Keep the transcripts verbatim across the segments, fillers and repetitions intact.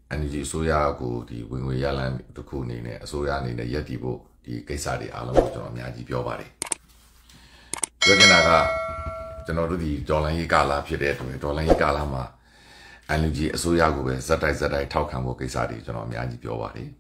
energy အစိုးရကိုဒီဝင်ငွေရလမ်းတစ်ခုအနေနဲ့အစိုးရအနေနဲ့ရပ်တည်ဖို့ဒီကိစ္စတွေအားလုံးကိုကျွန်တော်အများကြီးပြောပါတယ်ပြောချင်တာကကျွန်တော်တို့ဒီဒေါ်လာရေးကာလဖြစ်တဲ့အတွက်ဒေါ်လာရေးကာလမှာ energy အစိုးရကိုပဲဇက်တိုက်ဇက်တိုက်ထောက်ခံဖို့ကိစ္စတွေကျွန်တော်အများကြီးပြောပါတယ်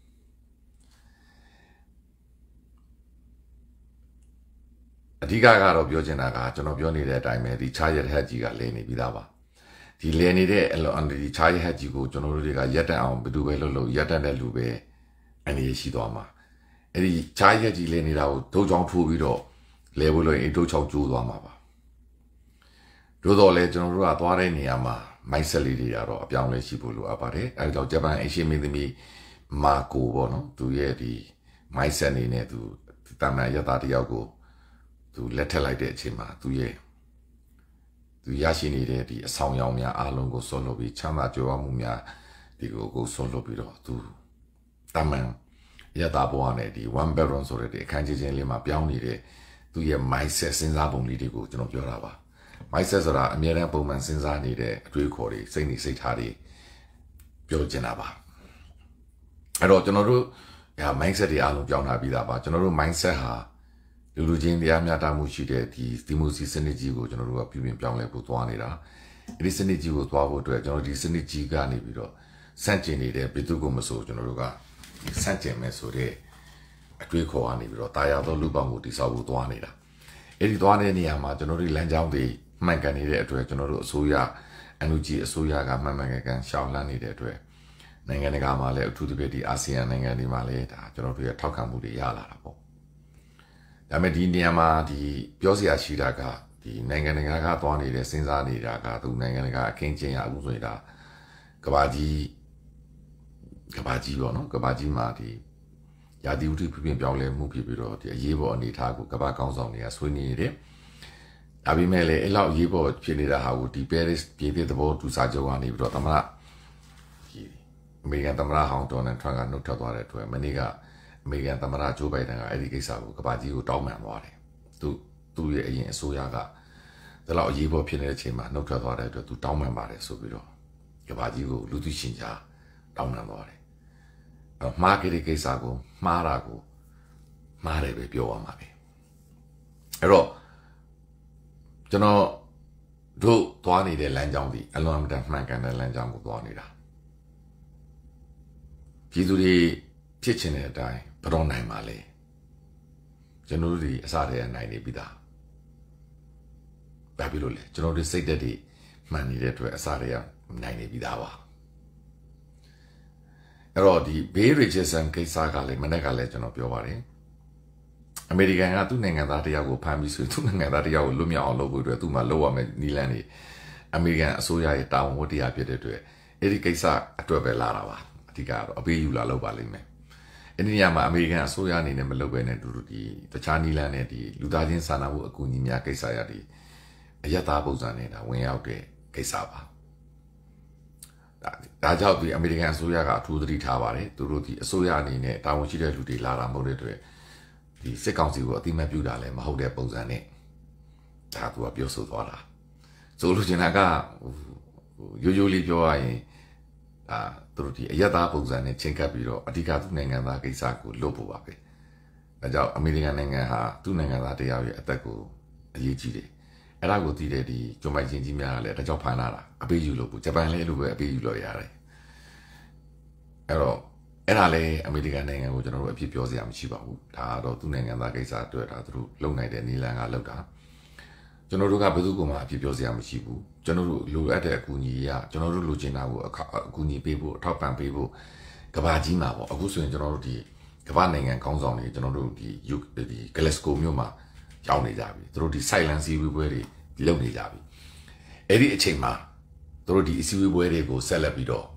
အဓိကကတော့ပြောချင်တာကကျွန်တော်ပြောနေတဲ့အတိုင်းပဲဒီချားရဟက်ကြီးကလဲနေပြီးသားပါဒီလဲနေတဲ့အလွန်ဒီချားရဟက်ကြီးကိုကျွန်တော်တို့တွေကရက်တက်အောင်ဘယ်သူပဲလုပ်လို့ရက်တက်တဲ့လူပဲအနေရှိသွားမှာအဲ့ဒီချားရဟက်ကြီးလဲနေတာကိုဒုတ်ချောင်းထိုးပြီးတော့လဲဖို့လို့အိတ်ဒုတ်ချောင်းကျိုးသွားမှာပါတို့တော့လဲကျွန်တော်တို့ကသွားတဲ့နေရာမှာမိုက်ဆက်လေးတွေကတော့အပြောင်းလဲရှိဖို့လိုအပ်ပါတယ်အဲဒါကြောင့်ဂျပန်အရှင်မင်းသမီးမာကိုပေါ့နော်သူရဲ့ဒီမိုက်ဆက်နေနဲ့သူတာမန်ရတာတယောက်ကိုသူလက်ထက်လိုက်တဲ့အချိန်မှာသူရဲ့သူရရှိနေတဲ့ဒီအဆောင်ရောင်များအားလုံးကိုဆွတ်လွတ်ပြီးချမ်းသာကြွယ်ဝမှုများဒီကိုကိုဆွတ်လွတ်ပြီးတော့သူတာမန်ရတာဘဝနဲ့ဒီ one bedroom ဆိုတဲ့ဒီအခန်းကြီးချင်းလေးမှာပြောင်းနေတဲ့သူရဲ့ mindset စဉ်းစားပုံလေးတွေကိုကျွန်တော်ပြောတာပါ mindset ဆိုတာအများအားပုံမှန်စဉ်းစားနေတဲ့အတွေးခေါ်တွေစိတ်နေစိတ်ထားတွေပြောချင်တာပါအဲ့တော့ကျွန်တော်တို့ညာ mindset တွေအားလုံးပြောင်းလာပြီးသားပါကျွန်တော်တို့ mindset ဟာလူလူချင်းတရားမျှတမှုရှိတဲ့ဒီဒီမိုစီစနစ်ကြီးကိုကျွန်တော်တို့ကပြည်ပြင်ပြောင်းလဲဖို့သွားနေတာဒီစနစ်ကြီးကိုသွားဖို့အတွက်ကျွန်တော်ဒီစနစ်ကြီးကနေပြီးတော့စန့်ကျင်နေတဲ့ပြည်သူ့ကိုမဆိုကျွန်တော်တို့ကစန့်ကျင်မဲ့ဆိုတဲ့အတွေးခေါ်ကနေပြီးတော့တာယာသောလူပေါင်းကိုတိဆောက်ဖို့သွားနေတာအဲ့ဒီသွားတဲ့နေရာမှာကျွန်တော်တို့လမ်းကြောင်းတွေမှန်ကန်နေတဲ့အတွက်ကျွန်တော်တို့အစိုးရအန်ယူဂျီအစိုးရကမှန်မှန်ကန်ကန်ရှောင်လန်းနေတဲ့အတွက်နိုင်ငံတကာမှာလည်းအထူးသဖြင့်ဒီအာဆီယံနိုင်ငံတွေမှာလည်းဒါကျွန်တော်တို့ရဲ့ထောက်ခံမှုတွေရလာတာပေါ့ဒါပေမဲ့ဒီနေရာမှာဒီပြောစရာရှိတာကဒီနိုင်ငံတကာကသွားနေတဲ့စဉ်းစားနေတာကသူနိုင်ငံတကာအခင်းကျင်းရအခုဆိုရင်ဒါကဘာကြီးကဘာကြီးပေါ့နော်ကဘာကြီးမှာဒီရာသီဥတုပြပြင်ပြောင်းလဲမှုဖြစ်ပြီးတော့ဒီအရေးပေါ်အနေအထားကိုကဘာကောင်းဆောင်တွေကဆွေးနွေးနေတယ်ဒါပေမဲ့လည်းအဲ့လောက်အရေးပေါ်ဖြစ်နေတာဟာကိုဒီ Paris ပြည်သစ်သဘောတူစာချုပ်ကနေပြီးတော့သမ္မတဒီအမေရိကန်သမ္မတဟောင်းဒေါ်နယ်ထရန့်ကနှုတ်ထွက်သွားတဲ့အတွက်မနေ့ကအမေရိကန်သမ္မတဂျိုးဘိုင်ဒန်ကအဲ့ဒီကိစ္စကိုကဘာကြီးကိုတောင်းပန်သွားတယ်သူသူ့ရဲ့အရင်အစိုးရကဒါလောက်အရေးပေါ်ဖြစ်နေတဲ့အချိန်မှာနှုတ်ထွက်သွားတဲ့အတွက်သူတောင်းပန်ပါတယ်ဆိုပြီးတော့ကဘာကြီးကိုလူသိရှင်ကြားတောင်းပန်သွားတယ်အဲ့မှားကြတဲ့ကိစ္စကိုမှားတာကိုမှားတယ်ပဲပြောရမှာပဲအဲ့တော့ကျွန်တော်တို့သွားနေတဲ့လမ်းကြောင်းဒီအလွန်အမတန်မှန်ကန်တဲ့လမ်းကြောင်းကိုသွားနေတာပြည်သူတွေဖြစ်ချင်တဲ့အတိုင်းဘယ်တော့နိုင်မှာလဲကျွန်တော်တို့ဒီအစားတည်းနိုင်နေပြီသားဘာဖြစ်လို့လဲကျွန်တော်တို့စိတ်သက်တွေမှန်နေတဲ့အတွက်အစားတည်းနိုင်နေပြီသားပါအဲ့တော့ဒီဘေးရီချစ်ဆန်ကိစ္စကလည်းမနေ့ကလည်းကျွန်တော်ပြောပါတယ်အမေရိကန်ကသူ့နိုင်ငံသားတယောက်ကိုဖမ်းပြီးဆိုသူ့နိုင်ငံသားတယောက်ကိုလွတ်မြောက်အောင်လုပ်ဖို့အတွက်သူ့မှာလုပ်ရမယ့်နည်းလမ်းတွေအမေရိကန်အစိုးရရဲ့တာဝန်ဝတ္တရားဖြစ်တဲ့အတွက်အဲ့ဒီကိစ္စအတွက်ပဲလာတာပါအဓိကတော့အပေးယူလာလုပ်ပါလိမ့်မယ်အဲ့ဒီနေရာမှာအမေရိကန်အစိုးရအနေနဲ့မလုပ်ဘဲနဲ့တူတူဒီတခြားနည်းလမ်းနဲ့ဒီလူသားချင်းစာနာမှုအကူအညီများကိစ္စရဒီအယက်သားပုံစံနဲ့ဒါဝင်ရောက်တဲ့ကိစ္စပါဒါဒါကြောင့်ဒီအမေရိကန်အစိုးရကအထူးသတိထားပါတယ်သူတို့ဒီအစိုးရအနေနဲ့တာဝန်ရှိတဲ့လူတွေလာတာမဟုတ်တဲ့အတွက်ဒီစစ်ကောင်စီကိုအတိမတ်ပြုတာလည်းမဟုတ်တဲ့ပုံစံနဲ့ဒါသူကပြောဆိုသွားတာဆိုလို့ချင်တာကရိုးရိုးလေးပြောရရင်ဒါသူတို့ဒီအယက်သားပုံစံနဲ့ချင်းကပ်ပြီးတော့အဓိကသူ့နိုင်ငံသားကိစ္စကိုလုပ်ဖို့ပါပဲဒါကြောင့်အမေရိကန်နိုင်ငံဟာသူ့နိုင်ငံသားတရားရဲ့အသက်ကိုအရေးကြီးတယ်အဲ့ဒါကိုသိတဲ့ဒီဂျွန်မိုင်ချင်းကြီးများကလည်းဒါကြောင့်ဖန်လာတာအပေးယူလို့ပို့ဂျပန်လည်းလိုပဲအပေးယူလို့ရတယ်အဲ့တော့အဲ့ဒါလည်းအမေရိကန်နိုင်ငံကိုကျွန်တော်တို့အဖြစ်ပြောစရာမရှိပါဘူးဒါကတော့သူ့နိုင်ငံသားကိစ္စအတွက်ဒါသူတို့လုံနိုင်တဲ့နီလန်ကလောက်တာကျွန်တော်တို့ကဘယ်သူမှအဖြစ်ပြောစရာမရှိဘူးကျွန်တော်တို့လိုအပ်တဲ့အကူအညီရကျွန်တော်တို့လိုချင်တာကိုအကူအညီပေးဖို့အထောက်ပံ့ပေးဖို့ကဘာကြီးမှာပေါ့အခုဆိုရင်ကျွန်တော်တို့ဒီကဘာနိုင်ငံကောင်းဆောင်တွေကျွန်တော်တို့ဒီဒီဂလက်စကိုမြို့မှာရောက်နေကြပြီသူတို့ဒီ silence စီဝေးပွဲတွေလုပ်နေကြပြီအဲ့ဒီအချိန်မှာသူတို့ဒီစီဝေးပွဲတွေကိုဆက်လက်ပြီးတော့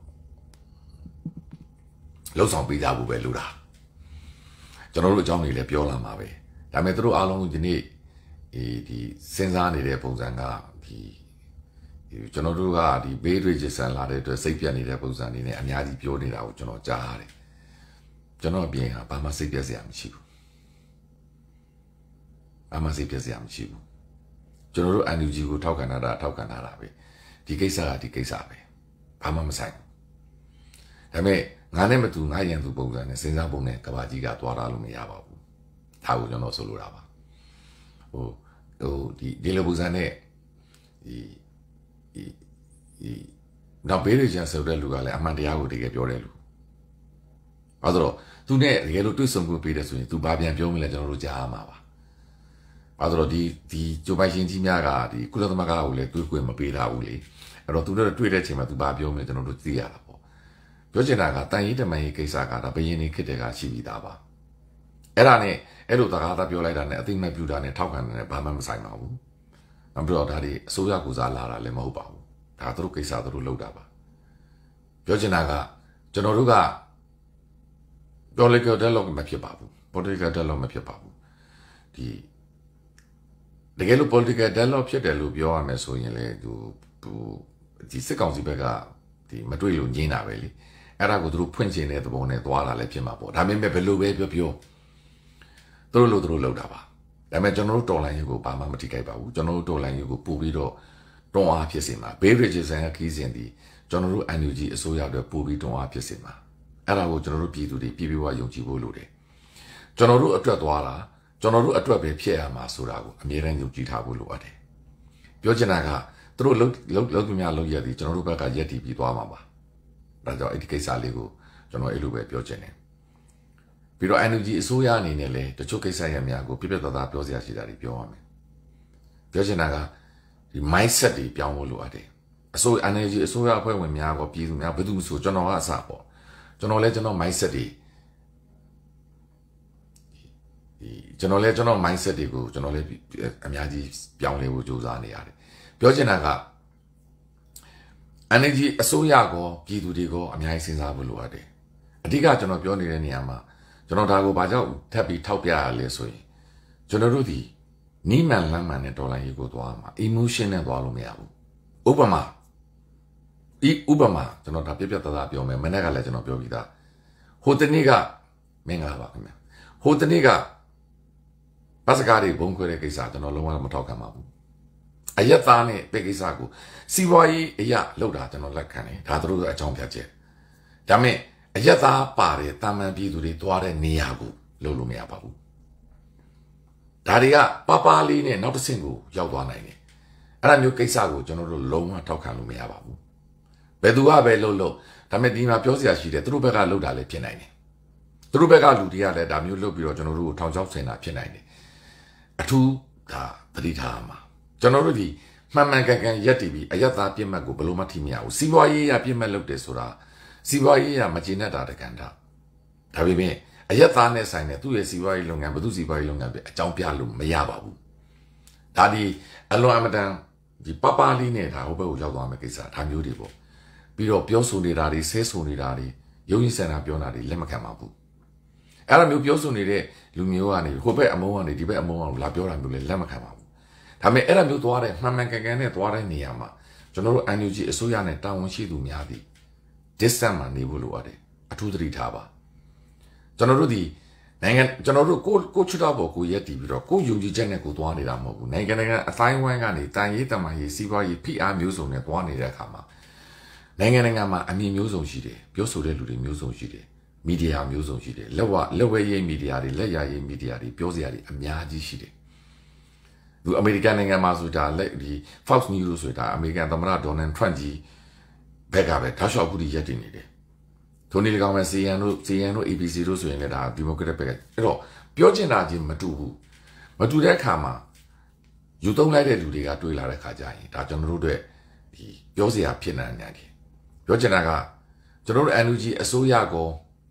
လှုပ်ဆောင်ပေးကြဖို့ပဲလို့တာကျွန်တော်တို့အကြောင်းတွေလည်းပြောလာမှာပဲဒါပေမဲ့သူတို့အားလုံးဒီနေ့ဒီဒီစဉ်းစားနေတဲ့ပုံစံကဒီကျွန်တော်တို့ကဒီဘေးတွေကျဆန်လာတဲ့အတွက်စိတ်ပြတ်နေတဲ့ပုံစံတွေနဲ့အများကြီးပြောနေတာကိုကျွန်တော်ကြားရတယ်ကျွန်တော်အပြင်ဟာဘာမှစိတ်ပြတ်စရာမရှိဘူးဘာမှစိတ်ပြတ်စရာမရှိဘူးကျွန်တော်တို့ အန် ယူ ဂျီ ကိုထောက်ခံတာထောက်ခံတာပဲဒီကိစ္စကဒီကိစ္စပဲဘာမှမဆိုင်ဘူးဒါပေမဲ့ငါနဲ့မတူငါရန်သူပုံစံနဲ့စဉ်းစားပုံနဲ့ကဘာကြီးကသွားတာလို့မရပါဘူးဒါကိုကျွန်တော်ဆိုလိုတာပါဟိုဟိုဒီဒီလိုပုံစံနဲ့ဒီဒီဒီနောက်ဘေးရချန်ဆိုတဲ့လူကလည်းအမှန်တရားကိုတကယ်ပြောတယ်လူဘာလို့သူနဲ့တကယ်လို့တွေ့ဆုံမှုပေးတယ်ဆိုရင်သူဘာပြန်ပြောမလဲကျွန်တော်တို့ကြားရမှာပါဘာလို့ဒီဒီဂျိုပိုင်ရှင်ကြီးများကဒီကုလသမဂ္ဂကိုလည်းတွေ့ခွင့်မပေးတာဘူးလေအဲ့တော့သူတို့တွေ့တဲ့အချိန်မှာသူဘာပြောမလဲကျွန်တော်တို့သိရတာပေါ့ပြောချင်တာကတန်ရေးတမန်ရေးကိစ္စကဒါဘယင်းနေခစ်တဲ့ကရှိပြီးသားပါအဲ့ဒါနဲ့အဲ့လိုတကားသားပြောလိုက်တာနဲ့အသိမဲ့ပြူတာနဲ့ထောက်ခံတယ်နဲ့ဘာမှမဆိုင်ပါဘူးနောက်ပြီးတော့ဒါဒီအစိုးရကူစားလာတာလည်းမဟုတ်ပါဘူးဒါသူတို့ကိစ္စသူတို့လုပ်တာပါပြောချင်တာကကျွန်တော်တို့က political dialogue မဖြစ်ပါဘူး political dialogue မဖြစ်ပါဘူးဒီတကယ်လို့ political dialogue ဖြစ်တယ်လို့ပြောရမယ်ဆိုရင်လေသူဒီစစ်ကောင်စီဘက်ကဒီမတွေ့လို့ညင်းတာပဲလေအဲ့ဒါကိုသူတို့ဖွင့်ချင်တဲ့သဘောနဲ့သွားတာလည်းဖြစ်မှာပေါ့ဒါပေမဲ့ဘယ်လိုပဲပြောပြောသူတို့လို့သူတို့လုပ်တာပါဒါပေမဲ့ကျွန်တော်တို့တော်လိုင်းရေးကိုဘာမှမထိခိုက်ပါဘူးကျွန်တော်တို့တော်လိုင်းရေးကိုပို့ပြီးတော့တွန်းအားဖြစ်စေမှာဘေးရစ်ချ်ဆန်ကခီးစဉ်ဒီကျွန်တော်တို့ N U G အစိုးရအတွက်ပို့ပြီးတွန်းအားဖြစ်စေမှာအဲ့ဒါကိုကျွန်တော်တို့ပြည်သူတွေပြည်ပြဝယုံကြည်ဖို့လိုတယ်ကျွန်တော်တို့အတွက်သွားတာကျွန်တော်တို့အတွက်ပဲဖြစ်ရမှာဆိုတာကိုအမြဲတမ်းယုံကြည်ထားဖို့လိုအပ်တယ်ပြောချင်တာကသူတို့လုံးလုံးလုံးပြများလုံးရက်ဒီကျွန်တော်တို့ဘက်ကရက်တီပြီးသွားမှာပါဒါကြောင့်အဲ့ဒီကိစ္စလေးကိုကျွန်တော်အဲ့လိုပဲပြောချင်တယ်ပြီးတော့ N U G အစိုးရအနေနဲ့လည်းတချို့ကိစ္စရပ်များကိုပြပြသားသားပြောစရာရှိတာတွေပြောရမယ်ပြောချင်တာကဒီ mindset တွေပြောင်းဖို့လိုအပ်တယ်အစိုးရ N U G အစိုးရအဖွဲ့ဝင်များကောပြည်သူများဘယ်သူမှဆိုကျွန်တော်ကအစပေါ့ကျွန်တော်လည်းကျွန်တော် mindset တွေဒီကျွန်တော်လည်းကျွန်တော် mindset တွေကိုကျွန်တော်လည်းအများကြီးပြောင်းလဲဖို့ကြိုးစားနေရတယ်ပြောချင်တာက N U G အစိုးရကောပြည်သူတွေကောအများကြီးစဉ်းစားဖို့လိုအပ်တယ်အဓိကကျွန်တော်ပြောနေတဲ့နေရာမှာကျွန်တော်ဒါကိုဘာကြောင့်ထပ်ပြီးထောက်ပြရလဲဆိုရင်ကျွန်တော်တို့ဒီနီးမှန်လမ်းမှန်နဲ့ဒေါ်လာရေးကိုသွားမှာ emotion နဲ့သွားလို့မရဘူးဥပမာဤဥပမာကျွန်တော်ဒါပြပြသားသားပြောမယ်မနေ့ကလည်းကျွန်တော်ပြောပြီးသားဟိုတနေ့ကမင်္ဂလာပါခင်ဗျဟိုတနေ့ကဘတ်စကားတွေဘုံခွဲတဲ့ကိစ္စကျွန်တော်လုံးဝမထောက်ခံပါဘူးအယက်သားနဲ့တဲ့ကိစ္စကိုစီးပွားရေးအရာလောက်တာကျွန်တော်လက်ခံတယ်ဒါတို့အကြောင်းပြချက်ဒါမဲ့အယက်သားပါတယ်တာမန်ပြည်သူတွေသွားတဲ့နေရာကိုလုပ်လို့မရပါဘူးဒါတွေကပပလေးနဲ့နောက်တစ်ဆင့်ကိုရောက်သွားနိုင်တယ်အဲ့ဒါမျိုးကိစ္စကိုကျွန်တော်တို့လုံးဝထောက်ခံလို့မရပါဘူးဘယ်သူကပဲလှုပ်လှုပ်ဒါမဲ့ဒီမှာပြောစရာရှိတယ်သူတို့ဘက်ကလှုပ်တာလည်းဖြစ်နိုင်တယ်သူတို့ဘက်ကလူတွေကလည်းဒါမျိုးလှုပ်ပြီးတော့ကျွန်တော်တို့ကိုထောင်ချောက်ဆင်တာဖြစ်နိုင်တယ်အထူးဒါသတိထားမှာကျွန်တော်တို့ဒီမှန်မှန်ကန်ကန်ရက်တည်ပြီးအယက်သားပြစ်မှတ်ကိုဘယ်လိုမှထိမရဘူးစီးပွားရေးရပြစ်မှတ်လုပ်တယ်ဆိုတာစီးပွားရေးရမကျေနပ်တာတကန်တာဒါပေမဲ့အယက်သားနဲ့ဆိုင်တဲ့သူ့ရဲ့စီးပွားရေးလုပ်ငန်းဘယ်သူစီးပွားရေးလုပ်ငန်းပဲအကြောင်းပြလို့မရပါဘူးဒါဒီအလွန်အမတန်ဒီပပလေးနဲ့ဒါဟိုဘက်ကိုရောက်သွားမယ့်ကိစ္စဒါမျိုးတွေပေါ့ပြီးတော့ပြောဆိုနေတာတွေဆဲဆိုနေတာတွေရုပ်ရည်ဆန္ဒပြောတာတွေလက်မခံပါဘူးအဲ့လိုမျိုးပြောဆိုနေတဲ့လူမျိုးကနေဟိုဘက်အမုန်းကနေဒီဘက်အမုန်းအောင်လာပြောတာမျိုးလည်းလက်မခံပါဘူးဒါပေမဲ့အဲ့လိုမျိုးသွားတဲ့မှန်မှန်ကန်ကန်နဲ့သွားတဲ့နေရာမှာကျွန်တော်တို့ N U G အစိုးရနဲ့တာဝန်ရှိသူများသည် distance မှာနေဖို့လိုအပ်တယ်အထူးသတိထားပါကျွန်တော်တို့ဒီနိုင်ငံကျွန်တော်တို့ကိုကိုချွတ်တော့ကိုရက်တည်ပြီးတော့ကိုယုံကြည်ချက်နဲ့ကိုသွားနေတာမဟုတ်ဘူးနိုင်ငံနိုင်ငံအတိုင်းဝိုင်းကနေတန်ရေးတမန်ရေးစီးပွားရေးဖိအားမျိုးစုံနဲ့သွားနေတဲ့အခါမှာနိုင်ငံနိုင်ငံမှာအမြင်မျိုးစုံရှိတယ်ပြောဆိုတဲ့လူတွေမျိုးစုံရှိတယ်မီဒီယာမျိုးစုံရှိတယ်လက်ဝလက်ဝဲရေးမီဒီယာတွေလက်ရရေးမီဒီယာတွေပြောစရာတွေအများကြီးရှိတယ်သူအမေရိကန်နိုင်ငံမှာဆိုတာလက်ဒီ Fox News ဆိုတာအမေရိကန်သမ္မတဒေါ်နယ်ထရန့်ကြီးဘက်ကပဲထောက်လျှောက်ခုတည်းရက်တည်နေတယ်ထိုနည်း၎င်းပဲ C N တို့ C N တို့ A B C တို့ဆိုရင်လည်းဒါဒီမိုကရက်တစ်ဘက်ကအဲ့တော့ပြောချင်တာချင်းမတူဘူးမတူတဲ့အခါမှာယူသုံးလိုက်တဲ့လူတွေကတွေးလာတဲ့အခါကျရင်ဒါကျွန်တော်တို့အတွက်ဒီပြောစရာဖြစ်နေတယ်ပြောချင်တာကကျွန်တော်တို့ N U G အစိုးရကော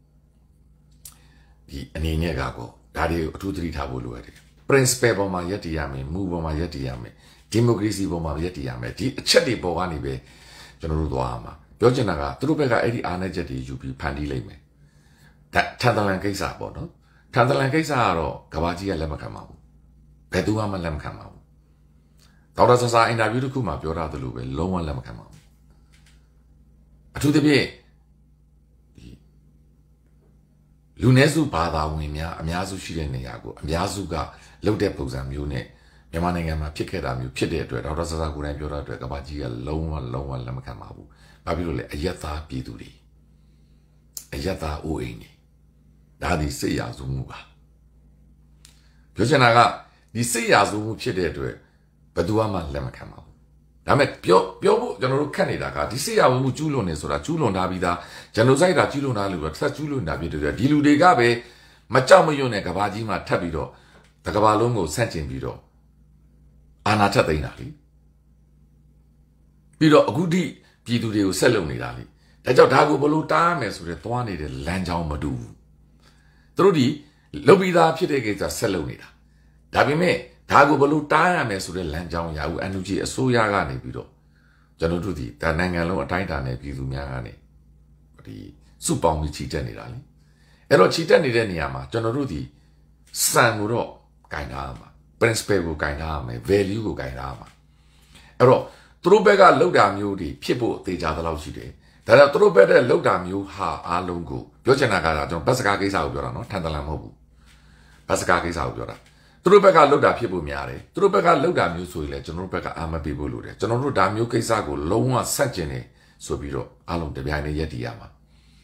ဒီအနေနဲ့ကကောဒါတွေအထူးသတိထားဖို့လိုရတယ် principle ပေါ်မှာရက်တည်ရမယ်မူပေါ်မှာရက်တည်ရမယ် democracy ပေါ်မှာရက်တည်ရမယ်ဒီအချက်တွေပေါ်ကနေပဲကျွန်တော်တို့သွားရမှာပြောချင်တာကသူတို့ဘက်ကအဲ့ဒီအားနည်းချက်တွေယူပြီးဖန်တီးလိုက်မယ်ဒါထန်တလန်ကိစ္စပေါ့နော်ထန်တလန်ကိစ္စကတော့ကဘာကြီးကလက်မခံပါဘူးဘယ်သူမှမလက်မခံပါဘူးဒေါက်တာဆဆာအင်တာဗျူးတစ်ခုမှာပြောထားသလိုပဲလုံးဝလက်မခံပါဘူးအထူးသဖြင့်ဒီလူနည်းစုဘာသာဝင်များအများစုရှိတဲ့နေရာကိုအများစုကလှုပ်တဲ့ပုံစံမျိုးနဲ့မြန်မာနိုင်ငံမှာဖြစ်ခဲ့တာမျိုးဖြစ်တဲ့အတွက်ဒေါက်တာဆဆာကိုယ်တိုင်ပြောတဲ့အတွက်ကဘာကြီးကလုံးဝလုံးဝလက်မခံပါဘူးဘာဖြစ်လို့လဲအယက်သားပြည်သူတွေယက်သားအိုးအိမ်နေဒါဒီစစ်ရာစုမှုပါပြောချင်တာကဒီစစ်ရာစုမှုဖြစ်တဲ့အတွက်ဘယ်သူမှလက်မခံပါဘူးဒါပေမဲ့ပြောပြောဖို့ကျွန်တော်တို့ခက်နေတာကဒီစစ်ရာမှုကျူးလွန်နေဆိုတာကျူးလွန်ထားပြီးသားဂျန်နိုဆိုက်တာကျူးလွန်ထားလို့တော့ဆက်ကျူးလွန်တာဖြစ်တယ်ဒီလူတွေကပဲမကြောက်မရွံ့တဲ့ကဘာကြီးမှာထပ်ပြီးတော့တကဘာလုံးကိုဆန့်ကျင်ပြီးတော့အာဏာထက်သိမ်းတာလေပြီးတော့အခုထိပြည်သူတွေကိုဆက်လုပ်နေတာလေဒါကြောင့်ဒါကိုဘလို့တားရမယ်ဆိုတဲ့သွားနေတဲ့လမ်းကြောင်းမတူဘူးသူတို့ဒီလုတ်ပြီးသားဖြစ်တဲ့ကိစ္စဆက်လုပ်နေတာဒါပေမဲ့ဒါကိုဘလို့တားရမယ်ဆိုတဲ့လမ်းကြောင်းရဦး N U G အစိုးရကနေပြီးတော့ကျွန်တော်တို့ဒီဒါနိုင်ငံလုံးအတိုင်းအတာနဲ့ပြည်သူများကနေဒီစုပေါင်းပြီးချီတက်နေတာလေအဲ့တော့ချီတက်နေတဲ့နေရာမှာကျွန်တော်တို့ဒီစံကိုတော့ဂိုင်ထားရမှာ principle ကိုဂိုင်ထားရမယ် value ကိုဂိုင်ထားရမှာအဲ့တော့သူတို့ဘက်ကလောက်တာမျိုးတွေဖြစ်ဖို့အသေးချာသလောက်ရှိတယ်ဒါကြောင့်သူတို့ဘက်တဲ့လောက်တာမျိုးဟာအားလုံးကိုပြောချင်တာကကျွန်တော်ဘတ်စကားကိစ္စကိုပြောတာနော်ထန်တလန်မဟုတ်ဘူးဘတ်စကားကိစ္စကိုပြောတာသူတို့ဘက်ကလောက်တာဖြစ်ဖို့များတယ်သူတို့ဘက်ကလောက်တာမျိုးဆိုရင်လည်းကျွန်တော်တို့ဘက်ကအာမပေးဖို့လိုတယ်ကျွန်တော်တို့ဒါမျိုးကိစ္စကိုလုံးဝဆန့်ကျင်နေဆိုပြီးတော့အားလုံးတပြိုင်တည်းရက်တည်ရမှာ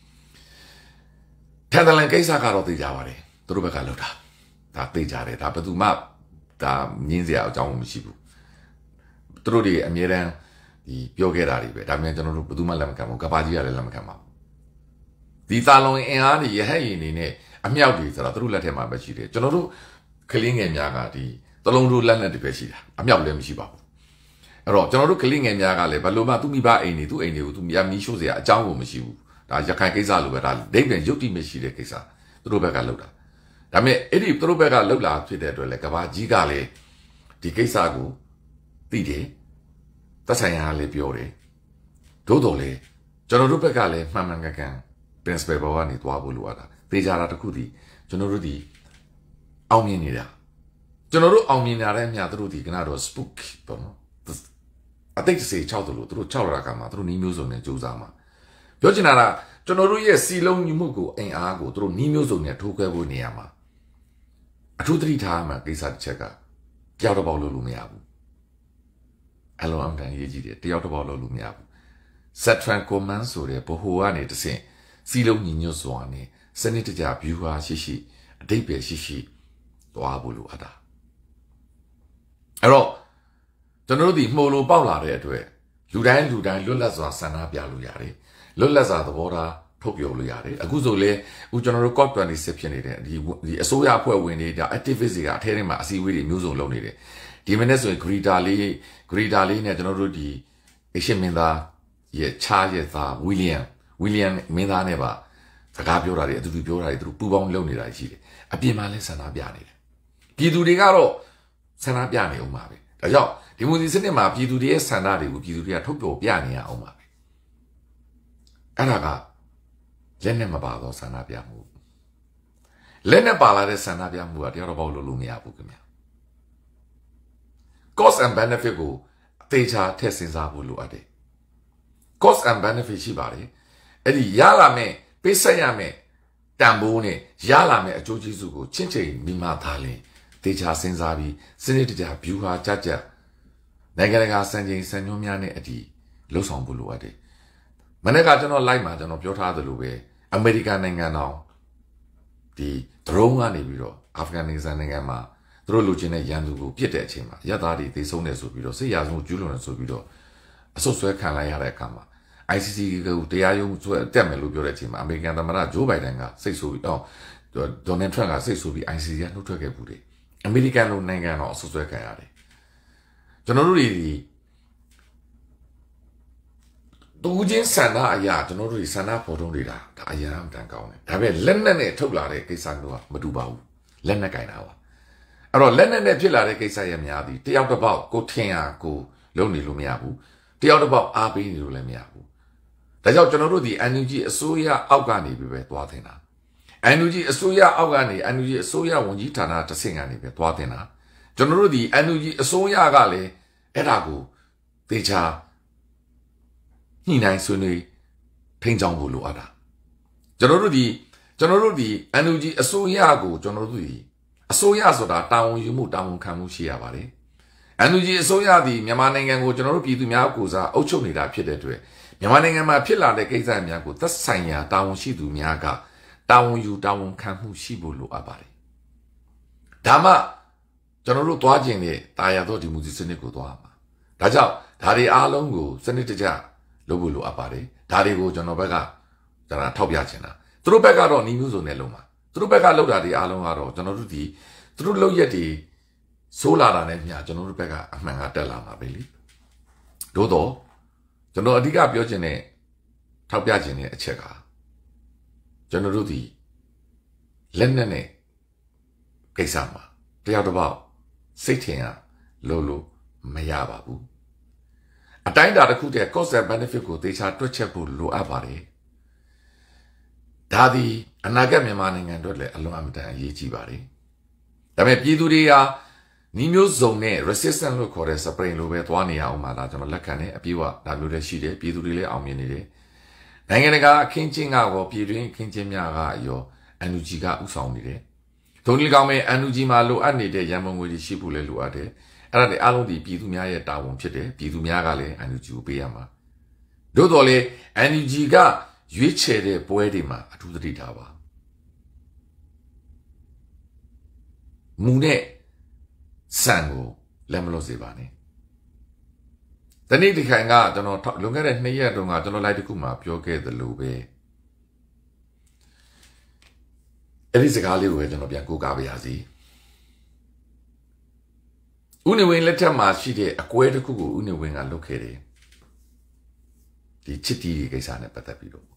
ထန်တလန်ကိစ္စကတော့သိကြပါတယ်သူတို့ဘက်ကလောက်တာဒါသိကြတယ်ဒါဘယ်သူမှဒါငင်းစရာအကြောင်းမရှိဘူးသူတို့တွေအမြဲတမ်းဒီပြောခဲ့တာတွေပဲဒါမှမဟုတ်ကျွန်တော်တို့ဘယ်သူမှလက်မခံဘူးကဘာကြီးကလည်းလက်မခံပါဘူးဒီသာလွန်အင်အားတွေရဟတ်ရင်နေနဲ့အမြောက်တွေဆိုတော့သူတို့လက်ထဲမှာပဲရှိတယ်ကျွန်တော်တို့ကလင်းငယ်များကဒီသလုံးတို့လက်နဲ့တပဲရှိတာအမြောက်လည်းမရှိပါဘူးအဲ့တော့ကျွန်တော်တို့ကလင်းငယ်များကလည်းဘယ်လိုမှသူ့မိဘအိမ်တွေသူ့အိမ်တွေကိုသူမြမီးရှို့စရာအကြောင်းကိုမရှိဘူးဒါရခိုင်ကိစ္စလိုပဲဒါဒိတ်ပြန်ရုပ်တိမရှိတဲ့ကိစ္စသူတို့ဘက်ကလောက်တာဒါပေမဲ့အဲ့ဒီသူတို့ဘက်ကလောက်လာဖြစ်တဲ့အတွက်လည်းကဘာကြီးကလည်းဒီကိစ္စကိုသိတယ်သက်ဆိုင်ရာလည်းပြောတယ်ဒို့တော်လည်းကျွန်တော်တို့ဘက်ကလည်းမှန်မှန်ကန်ကန် principle ဘောကနေသွားဖို့လိုအပ်တာသေချာတာတစ်ခုဒီကျွန်တော်တို့ဒီအောင်မြင်နေတာကျွန်တော်တို့အောင်မြင်လာတဲ့အမြသူတို့ဒီကနတော့ spook ပေါ့နော်အတိတ်စေ၆တို့လို့သူတို့၆လာကမှသူတို့နီးမျိုးစုံနဲ့စူးစမ်းမှာပြောချင်တာကကျွန်တော်တို့ရဲ့စီလုံးညီမှုကိုအင်အားကိုသူတို့နီးမျိုးစုံနဲ့ထိုးခွဲဖို့နေရမှာအထူးသတိထားမှာကိစ္စတစ်ချက်ကတယောက်တစ်ပေါက်လို့လို့မရဘူးအလုံးအမတန်ရေးကြည့်တယ်တယောက်တစ်ပေါက်လို့လို့မရဘူး Satran Command ဆိုတဲ့ဘိုဟိုကနေတဆင့်စီလုံးညီညွတ်စွာနဲ့စနစ်တကျ view ဟာရှိရှိအတိတ်ပဲရှိရှိသွားဖို့လိုအပ်တာအဲ့တော့ကျွန်တော်တို့ဒီမှုလိုပေါက်လာတဲ့အတွက်လူတိုင်းလူတိုင်းလွတ်လပ်စွာဆန္ဒပြလို့ရတယ်လွတ်လပ်စွာသဘောထားထုတ်ပြောလို့ရတယ်အခုဆိုလေအခုကျွန်တော်တို့ COP ၂၆ဖြစ်နေတဲ့ဒီဒီအစိုးရအဖွဲ့ဝင်တွေဒါ activist တွေကအထဲထဲမှာအစည်းအဝေးတွေမျိုးစုံလုပ်နေတယ်ဒီမနေ့ဆိုရင် Greta လေး Greta လေးနဲ့ကျွန်တော်တို့ဒီ Asian မင်းသားရဲ့ချားရဲ့သား William William မင်းသားနဲ့ပါစကားပြောတာတွေအတူတူပြောတာတွေသူတို့ပူပေါင်းလုပ်နေတာရှိတယ်အပြင်မှာလည်းဆန္ဒပြနေတယ်ပြည်သူတွေကတော့ဆန္ဒပြနေအောင်ပါပဲဒါကြောင့်ဒီမိုဒီစနစ်မှာပြည်သူတွေရဲ့ဆန္ဒတွေကိုပြည်သူတွေကထုတ်ပြောပြနေရအောင်ပါပဲအဲ့ဒါကလက်နဲ့မပါတော့ဆန္ဒပြမှုလက်နဲ့ပါလာတဲ့ဆန္ဒပြမှုကတယောက်တော့ဘောက်လို့လို့မရဘူးခင်ဗျာ cost and benefit ကိုအသေးချာထည့်စဉ်းစားဖို့လိုအပ်တယ် cost and benefit ရှိပါတယ်အဲ့ဒီရလာမဲ့ပေးဆက်ရမဲ့တန်ဖိုးနဲ့ရလာမဲ့အကျိုးကျေးဇူးကိုချင်းချင်းမိမသားလင်သေချာစဉ်းစားပြီးစနစ်တကျ view ဟာကြကြနိုင်ငံတကာစံချိန်စံညွှန်းများနဲ့အတီးလှုပ်ဆောင်ဖို့လိုအပ်တယ်မနေ့ကကျွန်တော် live မှာကျွန်တော်ပြောထားသလိုပဲအမေရိကန်နိုင်ငံတော်ဒီ drone ကနေပြီးတော့အာဖဂန်နစ္စတန်နိုင်ငံမှာသူတို့လူချင်းတဲ့ရန်သူကိုပြစ်တဲ့အချိန်မှာရသားတွေသေဆုံးတယ်ဆိုပြီးတော့စစ်ရာဇဝတ်ကျူးလွန်တယ်ဆိုပြီးတော့အဆုတ်ဆွဲခံလိုက်ရတဲ့အခါမှာ I C C ကိုတရားရုံးဆွဲတက်မယ်လို့ပြောတဲ့အချိန်မှာအမေရိကန်သမ္မတဂျိုးဘိုင်ဒန်ကစိတ်ဆိုးပြီးတော့ဒေါ်နယ်ထရန့်ကစိတ်ဆိုးပြီး I C C ကနှုတ်ထွက်ခဲ့ဘူးတယ်အမေရိကန်လိုနိုင်ငံတော်အဆုတ်ဆွဲခံရတယ်ကျွန်တော်တို့တွေဒီတူချင်းဆန္ဒအရာကျွန်တော်တို့ဒီဆန္ဒပေါ်ထုံးနေတာဒါအရာအမှန်ကောင်းတယ်ဒါပေမဲ့လက်နက်နဲ့ထုတ်လာတဲ့ကိစ္စမျိုးကမတူပါဘူးလက်နက်ကင်တာပါအဲ့တော့လက်နက်နဲ့ဖြစ်လာတဲ့ကိစ္စရများသည်တယောက်တစ်ပေါက်ကိုထင်ရကိုလုံးနေလို့မရဘူးတယောက်တစ်ပေါက်အားပေးနေလို့လည်းမရဘူးဒါကြောင့်ကျွန်တော်တို့ဒီ N U G အစိုးရအောက်ကနေပဲသွားတင်တာ N U G အစိုးရအောက်ကနေ N U G အစိုးရဝန်ကြီးဌာနတစ်ဆင့်ကနေပဲသွားတင်တာကျွန်တော်တို့ဒီ N U G အစိုးရကလည်းအဲ့ဒါကိုသေချာညှိနှိုင်းဆွေးနွေးထိန်းချောင်းဖို့လိုအပ်တာကျွန်တော်တို့ဒီကျွန်တော်တို့ဒီ N U G အစိုးရကိုကျွန်တော်တို့ဒီအစိုးရဆိုတာတာဝန်ယူမှုတာဝန်ခံမှုရှိရပါတယ် N U G အစိုးရဒီမြန်မာနိုင်ငံကိုကျွန်တော်တို့ပြည်သူများကိုစားအုပ်ချုပ်နေတာဖြစ်တဲ့အတွက်မြန်မာနိုင်ငံမှာဖြစ်လာတဲ့ကိစ္စများကိုသက်ဆိုင်ရာတာဝန်ရှိသူများကတာဝန်ယူတာဝန်ခံမှုရှိဖို့လိုအပ်ပါတယ်ဒါမှကျွန်တော်တို့သွားခြင်းနဲ့တာယာသောဒီမိုကရေစီစနစ်ကိုသွားမှာဒါကြောင့်ဒါတွေအားလုံးကိုစနစ်တကျလုပ်ဖို့လိုအပ်ပါတယ်ဒါတွေကိုကျွန်တော်ဘက်ကကျွန်တော်ထောက်ပြချင်တာသူတို့ဘက်ကတော့နီးမျိုးစုံနဲ့လုပ်မှာသူတို့ဘက်ကလုပ်တာတွေအားလုံးကတော့ကျွန်တော်တို့ဒီသူတို့လုပ်ရက်တွေဆိုးလာတာနဲ့ညကျွန်တော်တို့ဘက်ကအမှန်ကတက်လာမှာပဲလေသို့တော့ကျွန်တော်အဓိကပြောချင်တဲ့ထောက်ပြချင်တဲ့အချက်ကကျွန်တော်တို့ဒီလက်နက်နဲ့ကိစ္စမှာတရားတစ်ပေါက်စိတ်ထင်ရလို့လို့မရပါဘူးအတိုင်းတာတစ်ခုတည်း cost and benefit ကိုသေချာတွက်ချက်ဖို့လိုအပ်ပါတယ်ဒါသည်အနာဂတ်မြန်မာနိုင်ငံအတွက်လည်းအလွန်အမတန်အရေးကြီးပါတယ်ဒါပေမဲ့ပြည်သူတွေဟာနီးမျိုးစုံနဲ့ resistance လို့ခေါ်တဲ့ spring လိုပဲသွားနေရအောင်ပါလားကျွန်တော်လက်ခံတယ်အပြည့်အဝဒါမျိုးလည်းရှိတယ်ပြည်သူတွေလည်းအောင်မြင်နေတယ်နိုင်ငံတကာအခင်းချင်းကရောပြည်တွင်းအခင်းချင်းများကရော N U G ကဥဆောင်နေတယ်ဒုံလီကောင်မဲ့ N U G မှာလိုအပ်နေတဲ့ရန်ပုံငွေတွေရှိဖို့လည်းလိုအပ်တယ်အဲ့ဒါတွေအားလုံးဒီပြည်သူများရဲ့တာဝန်ဖြစ်တယ်ပြည်သူများကလည်း N U G ကိုပေးရမှာသို့တော်လည်း N U G ကရွေးချယ်တဲ့ပွဲတွေမှာအထူးသတိထားပါမူနဲ့စံကိုလက်မလို့စေပါနဲ့တနေ့ဒီခိုင်ကကျွန်တော်လွန်ခဲ့တဲ့နှစ်ရက်တုန်းကကျွန်တော်လိုက်တစ်ခုမှပြောခဲ့သလိုပဲအဲ့ဒီစကားလေးကိုပဲကျွန်တော်ပြန်ကိုးကားပါရစေဦးနေဝင်းလက်ထက်မှာရှိတဲ့အကွဲတစ်ခုကိုဦးနေဝင်းကလုပ်ခဲ့တယ်ဒီချစ်တီကိစ္စနဲ့ပတ်သက်ပြီးတော့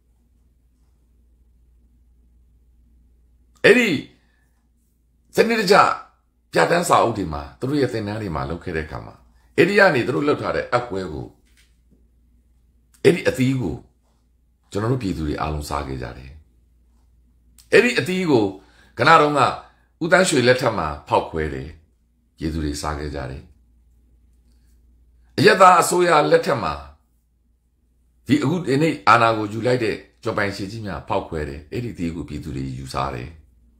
အဲ့ဒီစနစ်တကျပြဋ္ဌာန်းစာအုပ်တွေမှာသူတို့ရဲ့သင်တန်းတွေမှာလုပ်ခဲ့တဲ့အခါမှာအဲ့ဒီကနေသူတို့လှုပ်ထားတဲ့အကွဲကိုအဲ့ဒီအသီးကိုကျွန်တော်တို့ပြည်သူတွေအားလုံးစားခဲ့ကြတယ်အဲ့ဒီအသီးကိုကနတော့ကဦးတန်းရွှေလက်ထက်မှာဖောက်ခွဲတယ်ပြည်သူတွေစားခဲ့ကြတယ်အယက်သားအစိုးရလက်ထက်မှာဒီအခုဒီနေ့အာဏာကိုယူလိုက်တဲ့ကြော်ပိုင်ရှိကြီးများဖောက်ခွဲတယ်အဲ့ဒီအသီးကိုပြည်သူတွေယူစားတယ်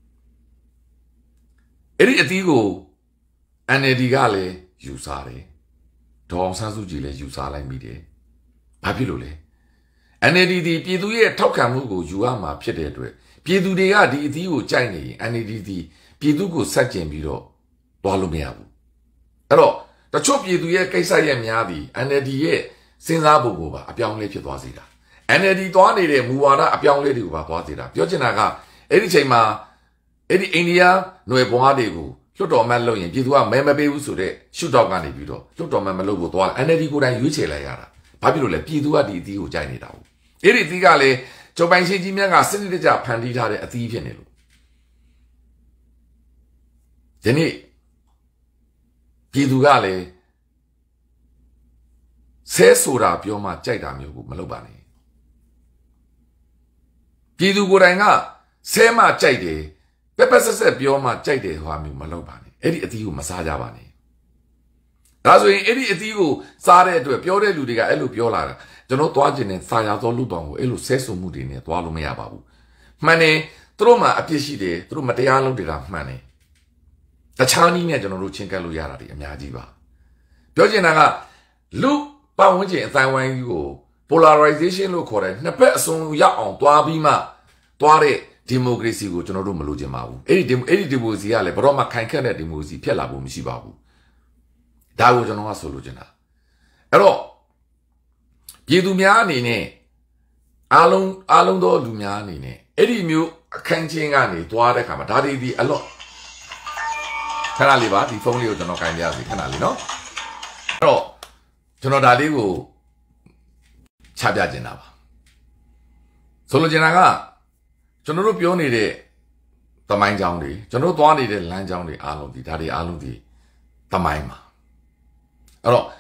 အဲ့ဒီအသီးကို N L D ကလည်းယူစားတယ်ဒေါအောင်ဆန်းစုကြည်လည်းယူစားလိုက်မိတယ်ဘာဖြစ်လို့လဲ N L D ဒီပြည်သူရဲ့ထောက်ခံမှုကိုယူရမှာဖြစ်တဲ့အတွက်ပြည်သူတွေကဒီအသီးကိုကြိုက်နေရင် N L D ဒီပြည်သူကိုဆက်ကျင်ပြီးတော့တွားလို့မရဘူးအဲ့တော့တချို့ပြည်သူရဲ့ကိစ္စရဲ့များသည် N L D ရဲ့စဉ်းစားပုံကိုပါအပြောင်းလဲဖြစ်သွားစေတာ N L D တွားနေတဲ့မူဝါဒအပြောင်းလဲတွေကိုပါသွားစေတာပြောချင်တာကအဲ့ဒီချိန်မှာအဲ့ဒီအိန္ဒိယຫນွေဘွားတွေကိုလွတ်တော်မှတ်လို့ရင်ပြည်သူကမဲမပေးဘူးဆိုတဲ့ရှုတော့ကနေပြီးတော့လွတ်တော်မှတ်မလုပ်ဖို့သွား N L D ကိုယ်တိုင်ရွေးချယ်လိုက်ရတာဘာဖြစ်လို့လဲပြည်သူကဒီအသီးကိုကြိုက်နေတာဘူးအဲ့ဒီအသီးကလည်းကျော်ပိုင်ရှိကြီးများကစနစ်တကျဖန်တီးထားတဲ့အသီးဖြစ်နေလို့ဒီနေ့ပြည်သူကလည်းဆဲဆိုတာပြောမှကြိုက်တာမျိုးကိုမလုပ်ပါနဲ့ပြည်သူကိုယ်တိုင်ကဆဲမှကြိုက်တယ်ပက်ပက်ဆက်ဆက်ပြောမှကြိုက်တယ်ဟောမျိုးမလုပ်ပါနဲ့အဲ့ဒီအသီးကိုမစားကြပါနဲ့ဒါဆိုရင်အဲ့ဒီအသီးကိုစားတဲ့အတွက်ပြောတဲ့လူတွေကအဲ့လိုပြောလာတာကျွန်တော်သွားခြင်းနဲ့စာရသောလူတော်ကိုအဲ့လိုဆဲဆုံမှုတွေနဲ့သွားလို့မရပါဘူးမှန်တယ်သူတို့မှအပြစ်ရှိတယ်သူတို့မတရားလုပ်တယ်တာမှန်တယ်တခြားနည်းနဲ့ကျွန်တော်တို့ချင်းကပ်လို့ရတာဒီအများကြီးပါပြောချင်တာကလူပတ်ဝန်းကျင်အတိုင်းဝိုင်းကြီးကို polarization လို့ခေါ်တဲ့နှစ်ဘက်အစုံရောက်အောင်တွားပြီးမှတွားတဲ့ဒီမိုကရေစီကိုကျွန်တော်တို့မလိုချင်ပါဘူးအဲ့ဒီအဲ့ဒီဒီမိုကရေစီကလည်းဘယ်တော့မှခိုင်ခန့်တဲ့ဒီမိုကရေစီဖြစ်လာဖို့မရှိပါဘူးဒါကိုကျွန်တော်ကဆိုလိုချင်တာအဲ့တော့ပြည်သူများအနေနဲ့အားလုံးအားလုံးသောလူများအနေနဲ့အဲ့ဒီမျိုးအခန်းချင်းကနေတွားတဲ့ခါမှာဒါဒီဒီအလော့ခဏလေးပါဒီဖုန်းလေးကိုကျွန်တော်ကင်ပြရစီခဏလေးနော်အဲ့တော့ကျွန်တော်ဒါလေးကိုချပြချင်တာပါဆိုလိုချင်တာကကျွန်တော်တို့ပြောနေတဲ့သမိုင်းကြောင်းတွေကျွန်တော်တို့သွားနေတဲ့လမ်းကြောင်းတွေအားလုံးဒီဒါတွေအားလုံးဒီသမိုင်းမှာအဲ့တော့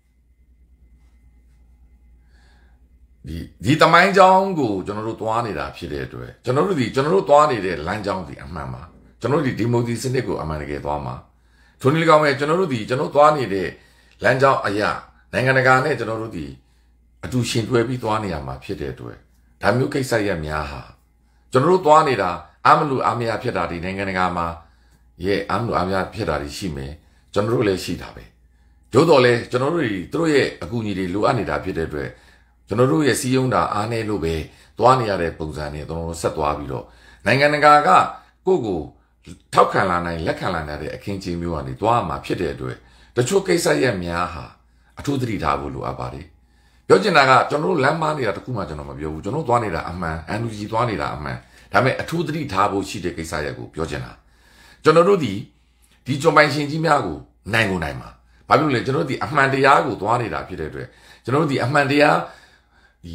ဒီဒီသမိုင်းကြောင်းကိုကျွန်တော်တို့သွားနေတာဖြစ်တဲ့အတွက်ကျွန်တော်တို့ဒီကျွန်တော်တို့သွားနေတဲ့လမ်းကြောင်းဒီအမှန်ပါကျွန်တော်တို့ဒီဒီမိုကရေစီစနစ်ကိုအမှန်တကယ်သွားမှာထိုနည်းကောင်ပဲကျွန်တော်တို့ဒီကျွန်တော်သွားနေတဲ့လမ်းကြောင်းအရာနိုင်ငံတကာနဲ့ကျွန်တော်တို့ဒီအတူရှင်တွဲပြီးသွားနေရမှာဖြစ်တဲ့အတွက်ဒါမျိုးကိစ္စရပ်များဟာကျွန်တော်တို့သွားနေတာအမလူအမရဖြစ်တာဒီနိုင်ငံတကာမှာရဲ့အမလူအမရဖြစ်တာတွေရှိမယ်ကျွန်တော်တို့လည်းရှိတာပဲတို့တော့လေကျွန်တော်တို့တွေသူတို့ရဲ့အကူအညီတွေလိုအပ်နေတာဖြစ်တဲ့အတွက်ကျွန်တော်တို့ရဲ့စီးရုံးတာအားနေလို့ပဲသွားနေရတဲ့ပုံစံနဲ့ကျွန်တော်တို့ဆက်သွားပြီးတော့နိုင်ငံတကာကကိုယ့်ကိုထောက်ခံလာနိုင်လက်ခံလာနိုင်တဲ့အခင်းကျင်းမျိုးကနေသွားမှာဖြစ်တဲ့အတွက်တချို့ကိစ္စရဲ့များဟာအထူးသတိထားဖို့လိုအပ်ပါတယ်ပြောချင်တာကကျွန်တော်တို့လမ်းမနေတာတခုမှကျွန်တော်မပြောဘူးကျွန်တော်သွားနေတာအမှန် N U G သွားနေတာအမှန်ဒါပေမဲ့အထူးသတိထားဖို့ရှိတဲ့ကိစ္စရဲ့ကိုပြောချင်တာကျွန်တော်တို့ဒီဒီကြုံပိုင်ရှင်ကြီးများကိုနိုင်ကိုနိုင်မှာဘာဖြစ်လို့လဲကျွန်တော်တို့ဒီအမှန်တရားကိုသွားနေတာဖြစ်တဲ့အတွက်ကျွန်တော်တို့ဒီအမှန်တရားဒီ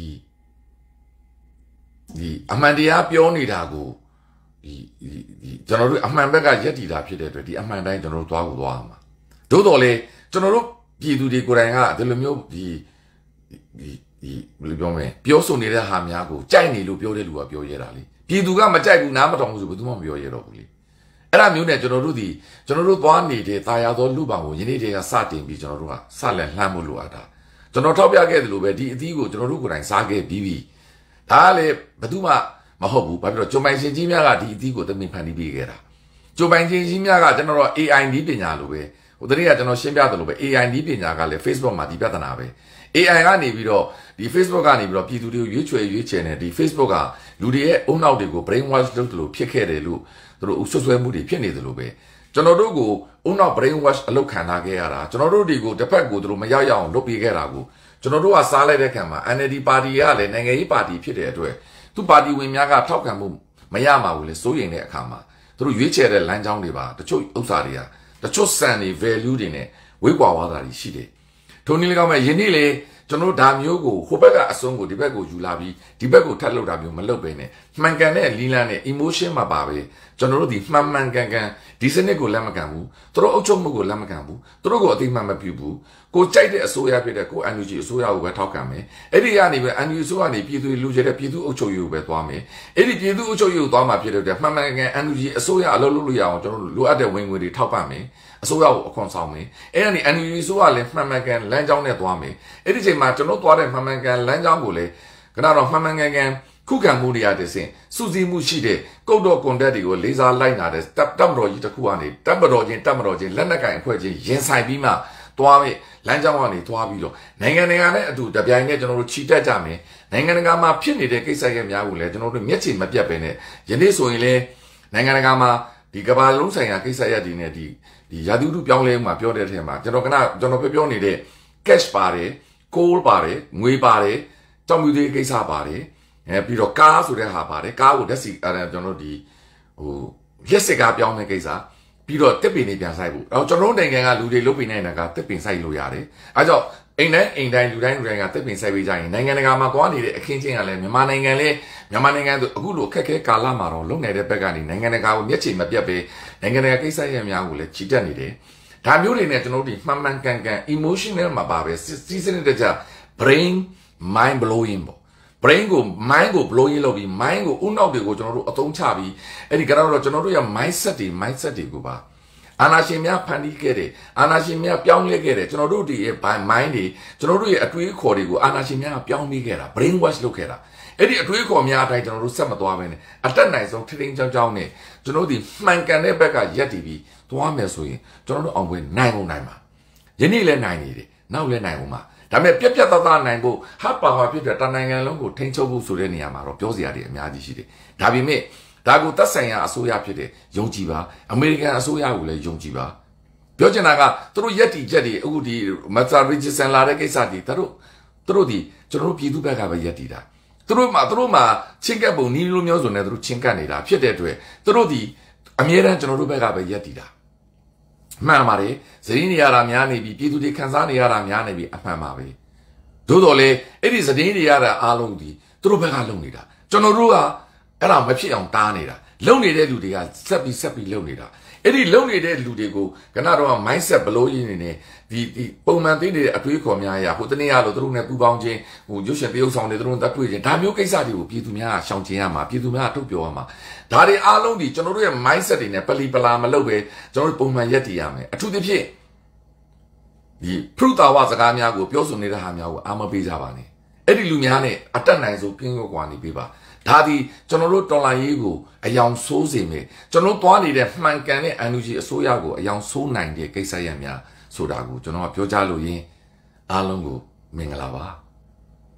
ဒီအမှန်တရားပြောနေတာကိုဒီဒီကျွန်တော်တို့အမှန်ဘက်ကရက်တည်တာဖြစ်တဲ့အတွက်ဒီအမှန်တိုင်းကျွန်တော်တို့သွားကိုသွားမှာသို့တော်လေကျွန်တော်တို့ပြည်သူတွေကိုယ်တိုင်ကဒီလိုမျိုးဒီဒီဒီဘယ်လိုပြောမလဲပြောဆိုနေတဲ့ဟာများကိုကြိုက်နေလို့ပြောတဲ့လူကပြောရတာလေပြည်သူကမကြိုက်ဘူးနားမထောင်ဘူးဆိုဘယ်သူမှမပြောရတော့ဘူးလေအဲ့ဒါမျိုးနဲ့ကျွန်တော်တို့ဒီကျွန်တော်တို့သွားနေတဲ့တာယာသောလူပောင်ကိုယနေ့တည်းကစတင်ပြီးကျွန်တော်တို့ကစလက်လှမ်းဖို့လိုအပ်တာကျွန်တော်ထောက်ပြခဲ့သလိုပဲဒီအသီးကိုကျွန်တော်တို့ကိုယ်တိုင်စားခဲ့ပြီးပြီဒါကလေဘယ်သူမှမဟုတ်ဘူးဘာဖြစ်လို့ကျုံပိုင်ရှင်ကြီးများကဒီအသီးကိုတမင်ဖန်တီးပေးခဲ့တာကျုံပိုင်ရှင်ကြီးများကကျွန်တော်တို့ A I နည်းပညာလိုပဲဟိုတနေ့ကကျွန်တော်ရှင်းပြသလိုပဲ A I နည်းပညာကလည်း Facebook မှာဒီပြဿနာပဲ A I ကနေပြီးတော့ဒီ Facebook ကနေပြီးတော့ပြည်သူတွေကိုရွေးချယ်ရွေးချယ်နေဒီ Facebook ကလူတွေရဲ့အုံနောက်တွေကို brain wash လုပ်တယ်လို့ဖြစ်ခဲ့တယ်လို့သူတို့ဆွဆွဲမှုတွေဖြစ်နေတယ်လို့ပဲကျွန်တော်တို့ကိုအုံနောက် brain wash အလုပ်ခံထားခဲ့ရတာကျွန်တော်တို့တွေကိုတစ်ဖက်ကိုသူတို့မရောက်ရအောင်လုပ်ပေးခဲ့တာကိုကျွန်တော်တို့ကစားလိုက်တဲ့ခံမှာ N L D ပါတီကလည်းနိုင်ငံရေးပါတီဖြစ်တဲ့အတွက်သူပါတီဝင်များကထောက်ခံမှုမရမှာဘူးလေစိုးရိမ်တဲ့အခါမှာသူတို့ရွေးချယ်တဲ့လမ်းကြောင်းတွေပါတချို့ဥစ္စာတွေကတချို့စံတွေ value တွေနဲ့ဝေးကွာသွားတာရှိတယ်ထိုနည်းလည်းကောင်းမဲ့ယနေ့လေကျွန်တော်တို့ဒါမျိုးကိုဟိုဘက်ကအဆုံးကိုဒီဘက်ကိုယူလာပြီးဒီဘက်ကိုထပ်လုပ်တာမျိုးမလုပ်ဘဲနဲ့မှန်ကန်တဲ့လီလန်းနဲ့ emotion မှာပါပဲကျွန်တော်တို့ဒီမှန်မှန်ကန်ကန်ဒီစနစ်ကိုလက်မခံဘူးသူတို့အုပ်ချုပ်မှုကိုလက်မခံဘူးသူတို့ကိုအသိမှန်မပြုဘူးကိုကြိုက်တဲ့အစိုးရဖြစ်တဲ့ကို N U G အစိုးရကိုပဲထောက်ခံမယ်အဲ့ဒီကနေပဲ N U G အစိုးရကနေပြည်သူလူကျတဲ့ပြည်သူအုပ်ချုပ်ရေးကိုပဲသွားမယ်အဲ့ဒီပြည်သူအုပ်ချုပ်ရေးကိုသွားမှာဖြစ်တဲ့အတွက်မှန်မှန်ကန်ကန် N U G အစိုးရအလုပ်လုပ်လို့ရအောင်ကျွန်တော်တို့လိုအပ်တဲ့ဝင်ငွေတွေထောက်ပံ့မယ်အစိုးရကိုအခွန်ဆောင်မယ်အဲ့ဒီ N U G အစိုးရလည်းမှန်မှန်ကန်လမ်းကြောင်းနဲ့သွားမယ်အဲ့ဒီချိန်မှာကျွန်တော်သွားတဲ့မှန်မှန်ကန်လမ်းကြောင်းကိုလည်းခဏတော့မှန်မှန်ကန်ကန်ခုခံမှုတွေရတဲ့စဉ်စုစည်းမှုရှိတဲ့ကုတ်တော်ကွန်တက်တွေကိုလေးစားလိုက်နာတဲ့တပ်တပ်မတော်ကြီးတစ်ခုကနေတပ်မတော်ချင်းတပ်မတော်ချင်းလက်နက်ကင်အဖွဲ့ချင်းရင်ဆိုင်ပြီးမှသွားပြီလမ်းကြောင်းကနေသွားပြီးတော့နိုင်ငံတကာနဲ့အတူတပြိုင်နက်ကျွန်တော်တို့ချီတက်ကြမယ်နိုင်ငံတကာမှာဖြစ်နေတဲ့ကိစ္စရဲ့များကိုလည်းကျွန်တော်တို့မျက်ခြေမပြတ်ပဲနဲ့ယနေ့ဆိုရင်လည်းနိုင်ငံတကာမှာဒီကမ္ဘာလုံးဆိုင်ရာကိစ္စရပ်တွေနဲ့ဒီဒီရာသီဥတုပြောင်းလဲမှုမှာပြောတဲ့အထက်မှာကျွန်တော်ကကျွန်တော်ပြောပြောနေတဲ့ cash ပါတယ် coal ပါတယ်ငွေပါတယ်ကြောက်မြူသေးကိစ္စပါတယ်အဲပြီးတော့ကားဆိုတဲ့ဟာပါတယ်ကားကိုဓာတ်ဆီအဲကျွန်တော်တို့ဒီဟိုရက်စစ်ကားပြောင်းတဲ့ကိစ္စပြီးတော့တစ်ပင်တွေပြန်ဆိုင်ဖို့တော့ကျွန်တော်တို့နိုင်ငံကလူတွေလုတ်ပင်နေတာကတစ်ပင်ဆိုင်လို့ရတယ်အဲကြောင့်အိမ်တိုင်းအိမ်တိုင်းလူတိုင်းလူတိုင်းကတစ်ပင်ဆိုင်ပေးကြရင်နိုင်ငံတကာမှာသွားနေတဲ့အခင်းချင်းကလည်းမြန်မာနိုင်ငံလည်းမြန်မာနိုင်ငံဆိုအခုလိုခက်ခဲကာလမှာတော့လုံနေတဲ့ဘက်ကနေနိုင်ငံတကာကိုမျက်ခြေမပြတ်ပဲနိုင်ငံတကာကိစ္စရပ်များကိုလည်းချီတက်နေတယ်ဒါမျိုးတွေနဲ့ကျွန်တော်တို့ဒီမှန်မှန်ကန်ကန် emotional မှာပါပဲစီးစနစ်တကျ brain mind blowing ပေါ့ brain ကို mind ကို blowing လုပ်ပြီး mind ကိုဥနောက်တွေကိုကျွန်တော်တို့အသုံးချပြီးအဲ့ဒီကတော့ကျွန်တော်တို့ရဲ့ mindset တွေ mindset တွေကိုပါအာနာရှင်များဖန်တီးခဲ့တယ်အာနာရှင်များပြောင်းလဲခဲ့တယ်ကျွန်တော်တို့ဒီရဲ့ mind တွေကျွန်တော်တို့ရဲ့အတွေးအခေါ်တွေကိုအာနာရှင်များကပြောင်းပြီးခဲ့တာ brain wash လုပ်ခဲ့တာအဲ့ဒီအတွေးအခေါ်များအတိုင်းကျွန်တော်တို့ဆက်မသွားဘဲနဲ့အတက်နိုင်ဆုံးထိထိန်ချောင်းချောင်းနဲ့ကျွန်တော်တို့ဒီမှန်ကန်တဲ့ဘက်ကရက်တည်ပြီးသွားမယ်ဆိုရင်ကျွန်တော်တို့အောင်ပွဲနိုင်အောင်နိုင်ပါယနေ့လည်းနိုင်နေတယ်နောက်လည်းနိုင်အောင်ပါဒါပေမဲ့ပြက်ပြက်သားသားနိုင်ဖို့ဟာပါဝါဖြစ်တဲ့တနိုင်ငံလုံးကိုထိန်းချုပ်ဖို့ဆိုတဲ့နေရာမှာတော့ပြောစရာတွေအများကြီးရှိတယ်ဒါပေမဲ့ဒါကိုသက်ဆိုင်ရာအစိုးရဖြစ်တဲ့ယုံကြည်ပါအမေရိကန်အစိုးရကိုလည်းယုံကြည်ပါပြောချင်တာကသူတို့ရက်တီချက်တွေအခုဒီမတ်ဆာရီဂျီဆန်လာတဲ့ကိစ္စတွေသူတို့သူတို့ဒီကျွန်တော်တို့ပြည်သူဘက်ကပဲရက်တီတာသူတို့မှာသူတို့မှာချင်းကပ်ပုံနီးလိုမျိုးဆိုနေသူတို့ချင်းကပ်နေတာဖြစ်တဲ့အတွက်သူတို့ဒီအမြဲတမ်းကျွန်တော်တို့ဘက်ကပဲရက်တီတာမှန်ပါတယ်ဇရင်းနေရတာများနေပြီပြည်သူတွေခံစားနေရတာများနေပြီအမှန်ပါပဲသို့တော်လေအဲ့ဒီဇရင်းနေရတာအားလုံးဒီသူတို့ဘက်ကလုံနေတာကျွန်တော်တို့ကအဲ့ဒါမဖြစ်အောင်တားနေတာလုံနေတဲ့လူတွေကဆက်ပြီးဆက်ပြီးလုံနေတာအဲ့ဒီလုံနေတဲ့လူတွေကိုကနတော့ mindset ဘလို့ရင်းနေနေဒီဒီပုံမှန်သိနေတဲ့အတွေးခေါ်များရဟိုတနေ့ရလို့သူတို့နဲ့ပူပေါင်းခြင်းဟိုရုပ်ရှင်တရုပ်ဆောင်တွေသူတို့တက်တွေ့ခြင်းဒါမျိုးကိစ္စတွေကိုပြည်သူများရှောင်ကျဉ်ရမှာပြည်သူများထုတ်ပြောရမှာဒါတွေအားလုံးဒီကျွန်တော်တို့ရဲ့ mindset တွေနဲ့ပလီပလာမလုပ်ပဲကျွန်တော်တို့ပုံမှန်ရက်တည်ရမယ်အထူးသဖြင့်ဒီ proof တာဝစကားများကိုပြောဆိုနေတဲ့ဟာများကိုအာမပေးကြပါနဲ့အဲ့ဒီလူများနဲ့အတက်နိုင်ဆုံးပြင်းရွက်ကွာနေပေးပါဒါဒီကျွန်တော်တို့တော်လိုင်းရေးကိုအယောင်ဆိုးစေမယ်ကျွန်တော်သွားနေတဲ့မှန်ကန်တဲ့ N U G အစိုးရကိုအယောင်ဆိုးနိုင်တဲ့ကိစ္စရပ်များဆိုတာကိုကျွန်တော်ကပြောကြားလို့ရင်းအားလုံးကိုမင်္ဂလာပါ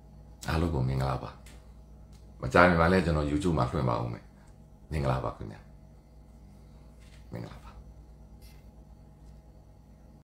အားလုံးကိုမင်္ဂလာပါမကြမ်းမှလည်းကျွန်တော် YouTube မှာဖွင့်ပါဦးမယ်မင်္ဂလာပါခင်ဗျာမင်္ဂလာ